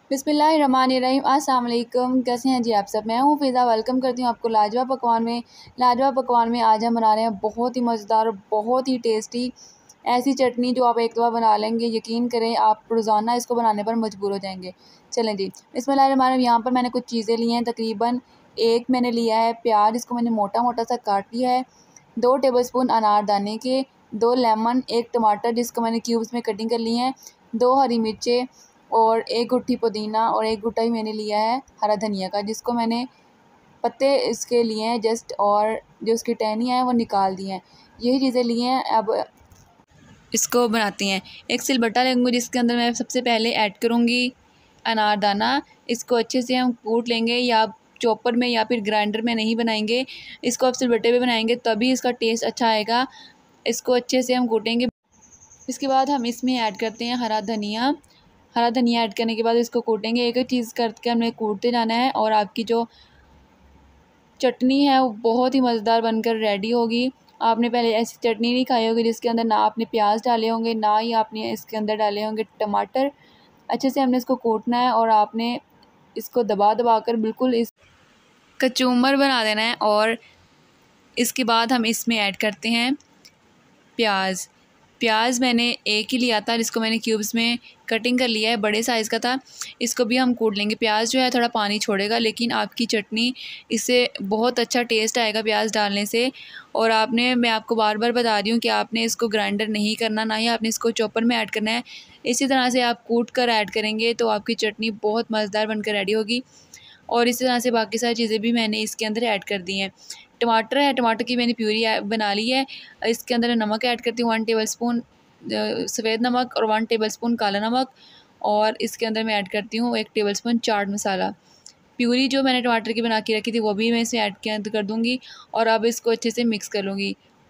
बिस्मिल्लाहिर्रहमानिर्रहीम। अस्सलाम वालेकुम। कैसे हैं जी आप सब। मैं हूँ फ़िज़ा। वेलकम करती हूँ आपको लाजवाब पकवान में। आज हम बना रहे हैं बहुत ही मज़ेदार और बहुत ही टेस्टी ऐसी चटनी जो आप एक दफ़ा बना लेंगे, यकीन करें आप रोज़ाना इसको बनाने पर मजबूर हो जाएंगे। चलें जी, बिस्मिल्लाहिर्रहमानिर्रहीम। यहाँ पर मैंने कुछ चीज़ें ली हैं। तकरीबन एक मैंने लिया है प्याज, इसको मैंने मोटा मोटा सा काट लिया है। 2 टेबलस्पून अनारदाने के, 2 लेमन, 1 टमाटर जिसको मैंने क्यूब्स में कटिंग कर ली है, 2 हरी मिर्चें और 1 गुट्ठी पुदीना और 1 गुट्टा ही मैंने लिया है हरा धनिया का, जिसको मैंने पत्ते इसके लिए हैं जस्ट, और जो उसकी टहनियाँ हैं वो निकाल दी हैं। यही चीज़ें ली हैं। अब इसको बनाती हैं। एक सिलबट्टा लेंगे जिसके अंदर मैं सबसे पहले ऐड करूँगी अनारदाना। इसको अच्छे से हम कूट लेंगे, या चॉपर में या फिर ग्राइंडर में नहीं बनाएंगे, इसको आप सिलबट्टे पे बनाएंगे तभी इसका टेस्ट अच्छा आएगा। इसको अच्छे से हम कूटेंगे। इसके बाद हम इसमें ऐड करते हैं हरा धनिया। हरा धनिया ऐड करने के बाद इसको कूटेंगे। एक एक चीज़ करके हमने कूटते जाना है और आपकी जो चटनी है वो बहुत ही मज़ेदार बनकर रेडी होगी। आपने पहले ऐसी चटनी नहीं खाई होगी जिसके अंदर ना आपने प्याज डाले होंगे, ना ही आपने इसके अंदर डाले होंगे टमाटर। अच्छे से हमने इसको कूटना है और आपने इसको दबा दबा कर बिल्कुल इस कचूमर बना देना है। और इसके बाद हम इसमें ऐड करते हैं प्याज। प्याज मैंने एक ही लिया था जिसको मैंने क्यूब्स में कटिंग कर लिया है, बड़े साइज़ का था। इसको भी हम कूट लेंगे। प्याज जो है थोड़ा पानी छोड़ेगा, लेकिन आपकी चटनी इससे बहुत अच्छा टेस्ट आएगा प्याज डालने से। और मैं आपको बार बार बता रही हूँ कि आपने इसको ग्राइंडर नहीं करना, ना ही आपने इसको चॉपर में ऐड करना है। इसी तरह से आप कूट कर ऐड करेंगे तो आपकी चटनी बहुत मज़ेदार बनकर रेडी होगी। और इसी तरह से बाकी सारी चीज़ें भी मैंने इसके अंदर ऐड कर दी हैं। टमाटर है, टमाटर की मैंने प्यूरी बना ली है। इसके अंदर नमक ऐड करती हूँ 1 टेबलस्पून सफ़ेद नमक और 1 टेबलस्पून काला नमक। और इसके अंदर मैं ऐड करती हूँ 1 टेबलस्पून चाट मसाला। प्यूरी जो मैंने टमाटर की बना के रखी थी वो भी मैं इसमें ऐड कर दूँगी। और अब इसको अच्छे से मिक्स कर लूँगी।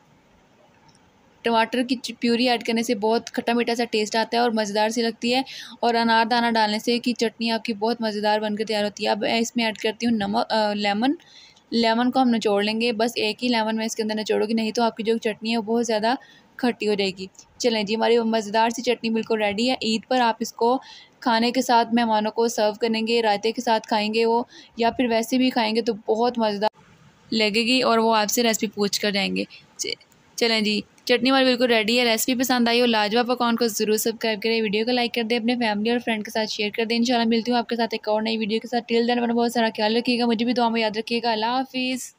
टमाटर की प्यूरी ऐड करने से बहुत खट्टा मीठा सा टेस्ट आता है और मज़ेदार सी लगती है। और अनारदाना डालने से कि चटनी आपकी बहुत मज़ेदार बनकर तैयार होती है। अब मैं इसमें ऐड करती हूँ लेमन। लेमन को हम निचोड़ लेंगे, बस एक ही लेमन मैं इसके अंदर निचोड़ूँगी, नहीं तो आपकी जो चटनी है वो बहुत ज़्यादा खट्टी हो जाएगी। चलें जी, हमारी मज़ेदार सी चटनी बिल्कुल रेडी है। ईद पर आप इसको खाने के साथ मेहमानों को सर्व करेंगे, रायते के साथ खाएंगे वो, या फिर वैसे भी खाएंगे तो बहुत मज़ेदार लगेगी और वो आपसे रेसिपी पूछ कर जाएंगे। चलें जी, चटनी हमारी बिल्कुल रेडी है। रेसिपी पसंद आई हो लाजवाब पकवान को ज़रूर सब्सक्राइब करें, वीडियो को लाइक कर दें, अपने फैमिली और फ्रेंड के साथ शेयर कर दें। इंशाल्लाह मिलती हूँ आपके साथ एक और नई वीडियो के साथ। टिल देन अपना बहुत सारा ख्याल रखिएगा, मुझे भी दुआ में याद रखिएगा। अल्लाह हाफिज़।